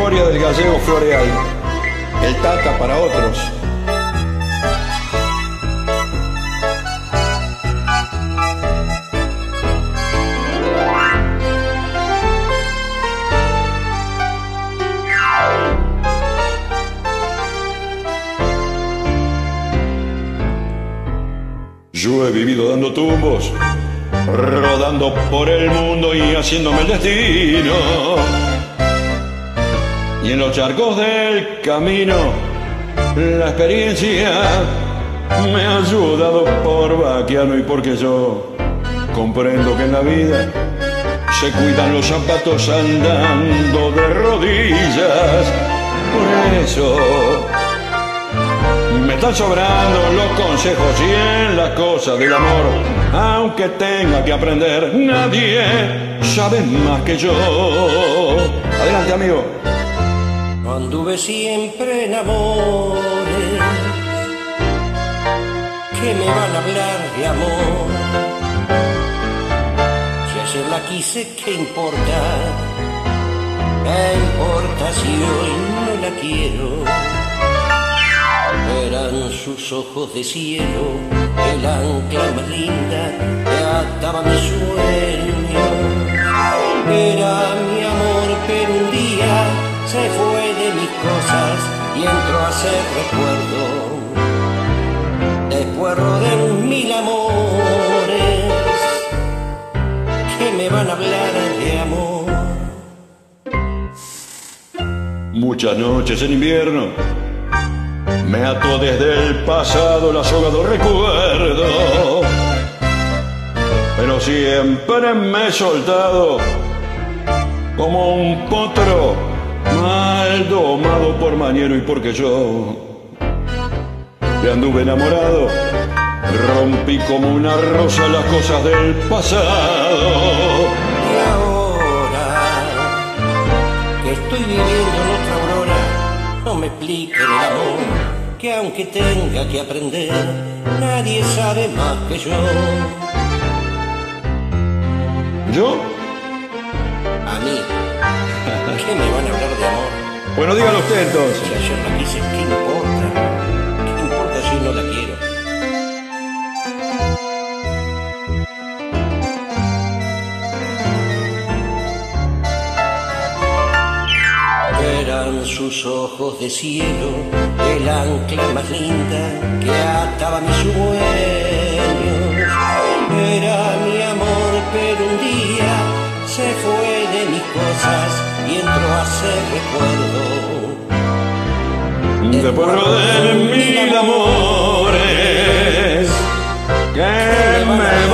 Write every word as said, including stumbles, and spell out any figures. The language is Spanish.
memoria del gallego Floreal, el Tata para otros. Yo he vivido dando tumbos, rodando por el mundo y haciéndome el destino. Y en los charcos del camino, la experiencia me ha ayudado por vaquiano y porque yo comprendo que en la vida se cuidan los zapatos andando de rodillas. Por eso me están sobrando los consejos y en las cosas del amor, aunque tenga que aprender, nadie sabe más que yo. Adelante, amigo. Anduve siempre en amores que me van a hablar de amor. Si ayer la quise, ¿qué importa? ¿Qué importa si hoy no la quiero? Eran sus ojos de cielo, el ancla más linda que ataba mi sueño. Era mi amor, pero un día se fue de mis cosas y entró a ser recuerdo. Después rodé mil amores que me van a hablar de amor. Muchas noches en invierno me ató desde el pasado la soga del recuerdo, pero siempre me he soltado como un potro mal domado por mañero. Y porque yo te anduve enamorado, rompí como una rosa las cosas del pasado. Y ahora que estoy viviendo en otra aurora, no me expliquen el amor, que aunque tenga que aprender, nadie sabe más que yo. ¿Yo? A mí, ¿qué me van a hablar de amor? Bueno, dígalo usted entonces. Si ayer la quise, ¿qué importa? ¿Qué importa si no la quiero? Eran sus ojos de cielo, el ancla más linda que ataba mis sueños. Era mi amor, pero un día se fue de mis cosas y entró a ser recuerdo. Después de mil amores que me